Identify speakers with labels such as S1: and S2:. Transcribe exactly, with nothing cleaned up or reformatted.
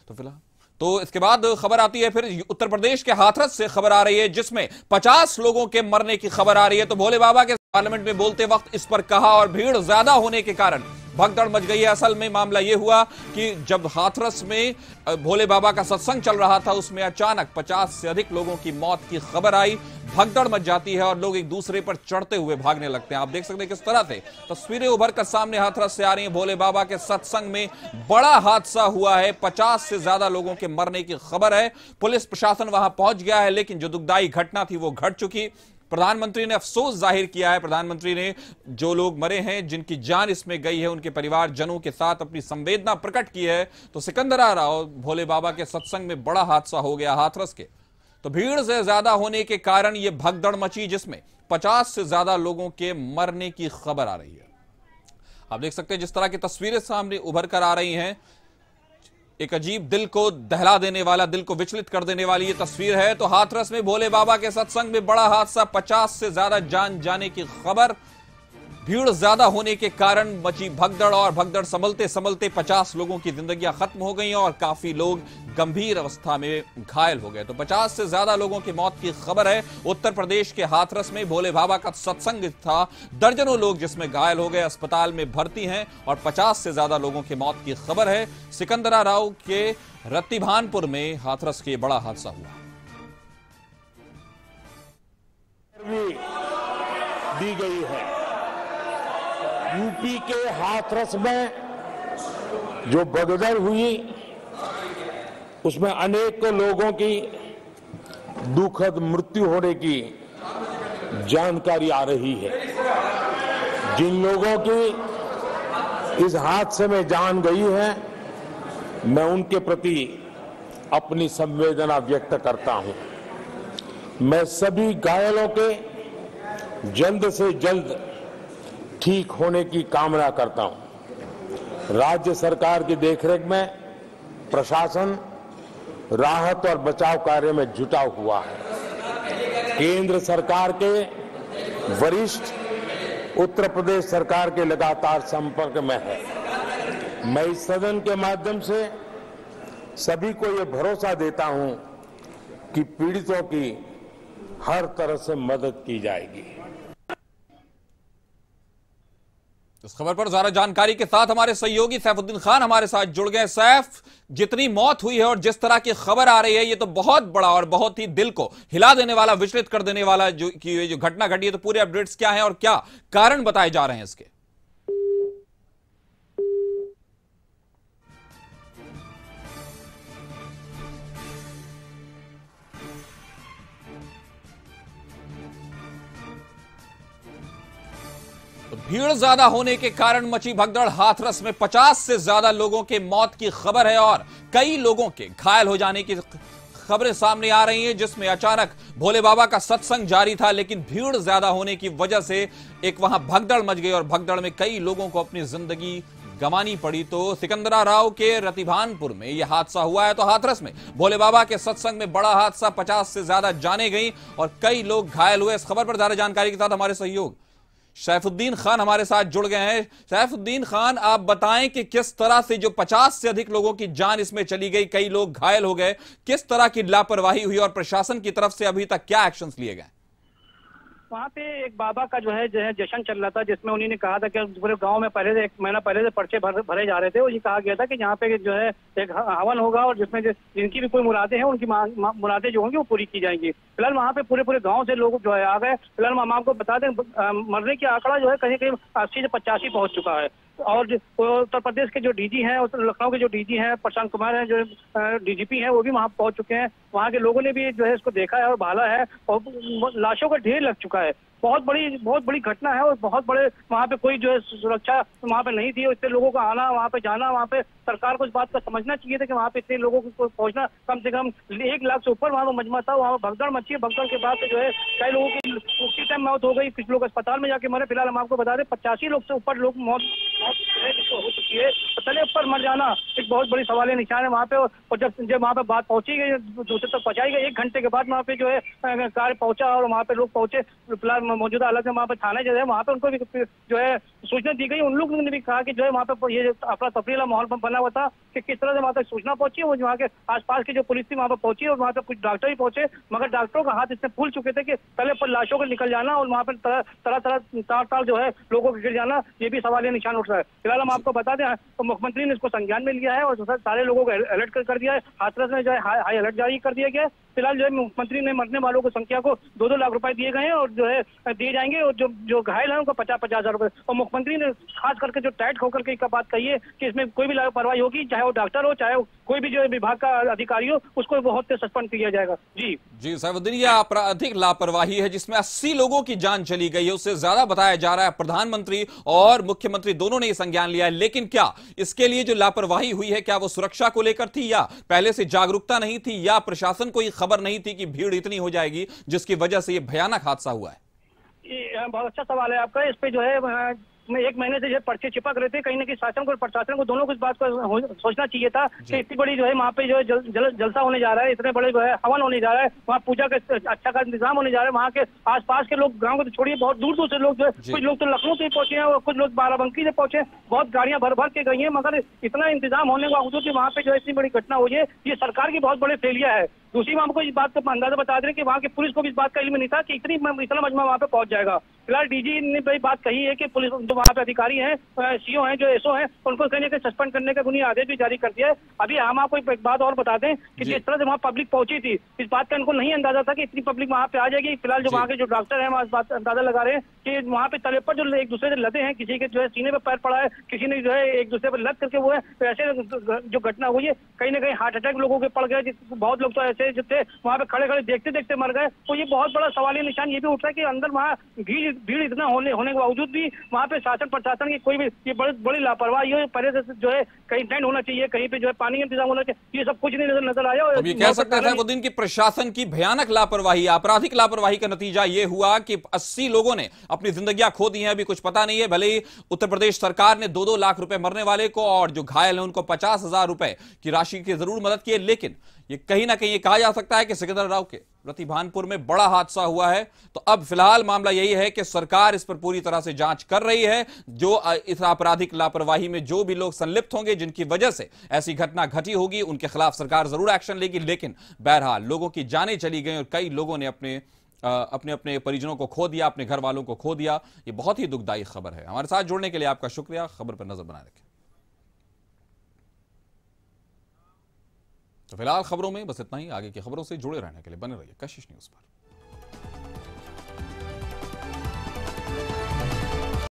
S1: तो फिलहाल तो इसके बाद खबर आती है फिर उत्तर प्रदेश के हाथरस से खबर आ रही है, जिसमें पचास लोगों के मरने की खबर आ रही है। तो भोले बाबा के पार्लियामेंट में बोलते वक्त इस पर कहा और भीड़ ज्यादा होने के कारण भगदड़ मच गई है। असल में मामला यह हुआ कि जब हाथरस में भोले बाबा का सत्संग चल रहा था, उसमें अचानक पचास से अधिक लोगों की मौत की खबर आई। भगदड़ मच जाती है और लोग एक दूसरे पर चढ़ते हुए भागने लगते हैं। आप देख सकते हैं किस तरह से तस्वीरें उभर कर सामने हाथरस से आ रही हैं। भोले बाबा के सत्संग में बड़ा हादसा हुआ है, पचास से ज्यादा लोगों के मरने की खबर है। पुलिस प्रशासन वहां पहुंच गया है, लेकिन जो दुखदाई घटना थी वो घट चुकी। प्रधानमंत्री ने अफसोस जाहिर किया है। प्रधानमंत्री ने जो लोग मरे हैं, जिनकी जान इसमें गई है, उनके परिवारजनों के साथ अपनी संवेदना प्रकट की है। तो सिकंदरा राव भोले बाबा के सत्संग में बड़ा हादसा हो गया हाथरस के। तो भीड़ से ज्यादा होने के कारण यह भगदड़ मची, जिसमें पचास से ज्यादा लोगों के मरने की खबर आ रही है। आप देख सकते हैं जिस तरह की तस्वीरें सामने उभर कर आ रही हैं, एक अजीब दिल को दहला देने वाला, दिल को विचलित कर देने वाली ये तस्वीर है। तो हाथरस में भोले बाबा के सत्संग में बड़ा हादसा, पचास से ज्यादा जान जाने की खबर। भीड़ ज्यादा होने के कारण मची भगदड़ और भगदड़ संभलते संभलते पचास लोगों की जिंदगियां खत्म हो गई और काफी लोग गंभीर अवस्था में घायल हो गए। तो पचास से ज्यादा लोगों की मौत की खबर है। उत्तर प्रदेश के हाथरस में भोले बाबा का सत्संग था, दर्जनों लोग जिसमें घायल हो गए, अस्पताल में भर्ती हैं और पचास से ज्यादा लोगों की मौत की खबर है। सिकंदरा राव के रत्तीभानपुर में हाथरस के बड़ा हादसा हुआ।
S2: दी गई है यूपी के हाथरस में जो भगदड़ हुई, उसमें अनेक लोगों की दुखद मृत्यु होने की जानकारी आ रही है। जिन लोगों की इस हादसे में जान गई है, मैं उनके प्रति अपनी संवेदना व्यक्त करता हूं। मैं सभी घायलों के जल्द से जल्द ठीक होने की कामना करता हूं। राज्य सरकार की देखरेख में प्रशासन राहत और बचाव कार्य में जुटा हुआ है। केंद्र सरकार के वरिष्ठ उत्तर प्रदेश सरकार के लगातार संपर्क में है। मैं इस सदन के माध्यम से सभी को यह भरोसा देता हूं कि पीड़ितों की हर तरह से मदद की जाएगी।
S1: इस खबर पर ज्यादा जानकारी के साथ हमारे सहयोगी सैफुद्दीन खान हमारे साथ जुड़ गए। सैफ, जितनी मौत हुई है और जिस तरह की खबर आ रही है, ये तो बहुत बड़ा और बहुत ही दिल को हिला देने वाला, विचलित कर देने वाला जो की जो घटना घटी है। तो पूरे अपडेट्स क्या हैं और क्या कारण बताए जा रहे हैं इसके? तो भीड़ ज्यादा होने के कारण मची भगदड़। हाथरस में पचास से ज्यादा लोगों के मौत की खबर है और कई लोगों के घायल हो जाने की खबरें सामने आ रही हैं, जिसमें अचानक भोले बाबा का सत्संग जारी था, लेकिन भीड़ ज्यादा होने की वजह से एक वहां भगदड़ मच गई और भगदड़ में कई लोगों को अपनी जिंदगी गंवानी पड़ी। तो सिकंदरा राव के रत्तीभानपुर में यह हादसा हुआ है। तो हाथरस में भोले बाबा के सत्संग में बड़ा हादसा, पचास से ज्यादा जाने गई और कई लोग घायल हुए। इस खबर पर ज्यादा जानकारी के साथ हमारे सहयोग सैफुद्दीन खान हमारे साथ जुड़ गए हैं। सैफुद्दीन खान, आप बताएं कि किस तरह से जो पचास से अधिक लोगों की जान इसमें चली गई, कई लोग घायल हो गए, किस तरह की लापरवाही हुई और प्रशासन की तरफ से अभी तक क्या एक्शंस लिए गए?
S3: वहाँ पे एक बाबा का जो है जो है जश्न चल रहा था, जिसमें उन्होंने कहा था कि पूरे गांव में पहले से एक महीना पहले से पर्चे भर, भरे जा रहे थे और ये कहा गया था कि यहाँ पे जो है एक हवन होगा और जिसमें जिनकी भी कोई मुरादें हैं, उनकी मुरादें जो होंगी वो पूरी की जाएंगी। फिलहाल वहाँ पे पूरे पूरे गाँव से लोग जो है आ गए। फिलहाल हम आपको बता दें, मरने की आंकड़ा जो है कहीं कहीं अस्सी से पचासी पहुंच चुका है। और उत्तर प्रदेश के जो डीजी हैं, लखनऊ के जो डीजी हैं प्रशांत कुमार हैं, जो डीजीपी हैं, वो भी वहां पहुंच चुके हैं। वहां के लोगों ने भी जो है इसको देखा है और भाला है और लाशों का ढेर लग चुका है। बहुत बड़ी बहुत बड़ी घटना है और बहुत बड़े वहाँ पे कोई जो है सुरक्षा वहाँ पे नहीं थी। इससे लोगों का आना, वहाँ पे जाना, वहाँ पे सरकार को इस बात का समझना चाहिए था कि वहाँ पे इतने लोगों को पहुंचना, कम से कम एक लाख से ऊपर वहाँ पर मजमा था। वहाँ भगदड़ मची है। भगदड़ के बाद जो है कई लोगों की उसी टाइम मौत हो गई, कुछ लोग अस्पताल में जाके मरे। फिलहाल हम आपको बता दें पचासी लोग से ऊपर लोग मौत हो चुकी है। तो चले ऊपर मर जाना एक बहुत बड़ी सवाल निशान है वहाँ पे। और जब जब वहाँ पे बात पहुंची गई, दूसरे तक पहुंचाई गई, एक घंटे के बाद वहाँ पे जो है कार्य पहुंचा और वहाँ पे लोग पहुंचे। फिलहाल मौजूदा हालत में वहाँ पे थाने जो है वहाँ पे उनको भी जो है सूचना दी गई। उन लोगों ने भी कहा कि जो है वहाँ पे ये अफरा तफरी वाला माहौल बना हुआ था कि किस तरह से वहाँ तक सूचना पहुंची, वो वहाँ के आसपास की जो पुलिस थी वहाँ पे पहुंची और वहाँ पे कुछ डॉक्टर भी पहुंचे, मगर डॉक्टरों का हाथ इससे फूल चुके थे कि तले पर लाशों को निकल जाना और वहाँ पर तरह तरह तरह तार तार जो है लोगों के गिर जाना, ये भी सवालिया निशान उठ रहा है। फिलहाल हम आपको बता दें तो मुख्यमंत्री ने इसको संज्ञान में लिया है और सारे लोगों को अलर्ट कर दिया है। हाथरस में जो है हाई अलर्ट जारी कर दिया गया है। फिलहाल जो है मुख्यमंत्री ने मरने वालों की संख्या को दो दो लाख रुपए दिए गए हैं और जो है दिए जाएंगे और जो जो घायल है उनको पचास पचास हजार रुपए। और मुख्यमंत्री ने खास करके जो टाइट होकर के बात कही है कि इसमें कोई भी लापरवाही होगी, चाहे वो डॉक्टर हो चाहे कोई भी जो विभाग का अधिकारी हो, उसको बहुत सस्पेंड किया जाएगा। जी
S1: जी सैफुद्दीन, यह आपराधिक लापरवाही है जिसमें अस्सी लोगों की जान चली गई है, उससे ज्यादा बताया जा रहा है। प्रधानमंत्री और मुख्यमंत्री दोनों ने ये संज्ञान लिया है, लेकिन क्या इसके लिए जो लापरवाही हुई है क्या वो सुरक्षा को लेकर थी या पहले से जागरूकता नहीं थी या प्रशासन को ये खबर नहीं थी कि भीड़ इतनी हो जाएगी जिसकी वजह से ये भयानक हादसा हुआ है?
S3: ये बहुत अच्छा सवाल है आपका। इस पे जो है में एक महीने से जो पर्चे चिपक रहे थे, कहीं ना कहीं शासन को और प्रशासन को दोनों को इस बात को सोचना चाहिए था कि इतनी बड़ी जो है वहाँ पे जो है जल, जल, जलसा होने जा रहा है, इतने बड़े जो है हवन होने जा रहा है, वहाँ पूजा का अच्छा का इंतजाम होने जा रहा है। वहाँ के आसपास के लोग, गाँव को तो छोड़िए, बहुत दूर दूर से लोग जो है, कुछ लोग तो लखनऊ से पहुंचे हैं और कुछ लोग बाराबंकी से पहुंचे, बहुत गाड़ियां भर भर के गई हैं, मगर इतना इंतजाम होने के बावजूद भी वहाँ पे जो है इतनी बड़ी घटना हुई है, ये सरकार की बहुत बड़ी फेलियर है। दूसरी मैं आपको इस बात का अंदाजा बता दें कि वहाँ की पुलिस को भी इस बात का इल्म नहीं था कि इतनी इतना मजमा वहाँ पे पहुंच जाएगा। फिलहाल डीजी ने भाई बात कही है कि पुलिस जो वहाँ पे अधिकारी हैं, सीओ हैं, जो एसओ हैं, उनको कहीं ना कहीं सस्पेंड करने का बुनियादी आदेश भी जारी कर दिया है। अभी हम आपको एक बात और बता दें कि जिस तरह से वहाँ पब्लिक पहुंची थी, इस बात का इनको नहीं अंदाजा था कि इतनी पब्लिक वहाँ पे आ जाएगी। फिलहाल जो वहाँ के जो डॉक्टर हैं वहाँ इस बात अंदाजा लगा रहे हैं कि वहाँ पे तले पर जो एक दूसरे से लदे हैं, किसी के जो है सीने पे पैर पड़ा है, किसी ने जो है एक दूसरे पर लद करके वो है, तो ऐसे जो घटना हुई है, कहीं ना कहीं हार्ट अटैक लोगों के पड़ गए। बहुत लोग तो ऐसे जो थे वहाँ पे खड़े खड़े देखते देखते मर गए। तो ये बहुत बड़ा सवालिया निशान ये भी उठ रहा है कि अंदर वहाँ भीड़ भीड़ इतना होने होने के बावजूद भी वहाँ पे शासन प्रशासन की कोई भी ये बड़ी बड़ी लापरवाही है। पहले से जो है कहीं टेंट होना चाहिए, कहीं पे जो है पानी का इंतजाम होना चाहिए, ये सब कुछ नहीं नजर नजर आया।
S1: अब ये कह सकते हैं सैफुद्दीन की प्रशासन की भयानक लापरवाही, आपराधिक लापरवाही का नतीजा ये हुआ कि अस्सी लोगों ने अपनी जिंदगियां खो दी हैं। अभी कुछ पता नहीं है, भले ही उत्तर प्रदेश सरकार ने दो दो लाख रुपए मरने वाले को और जो घायल है उनको पचास हजार रुपए की राशि की जरूर मदद की है, लेकिन ये कहीं ना कहीं ये कहा जा सकता है कि सिकंदराव के रतिभानपुर में बड़ा हादसा हुआ है। तो अब फिलहाल मामला यही है कि सरकार इस पर पूरी तरह से जांच कर रही है। जो इस आपराधिक लापरवाही में जो भी लोग संलिप्त होंगे, जिनकी वजह से ऐसी घटना घटी होगी, उनके खिलाफ सरकार जरूर एक्शन लेगी। लेकिन बहरहाल लोगों की जानें चली गई और कई लोगों ने अपने अपने अपने परिजनों को खो दिया, अपने घर वालों को खो दिया। ये बहुत ही दुखदायी खबर है। हमारे साथ जुड़ने के लिए आपका शुक्रिया। खबर पर नजर बनाए रखें। तो फिलहाल खबरों में बस इतना ही। आगे की खबरों से जुड़े रहने के लिए बने रहिए कशिश न्यूज पर।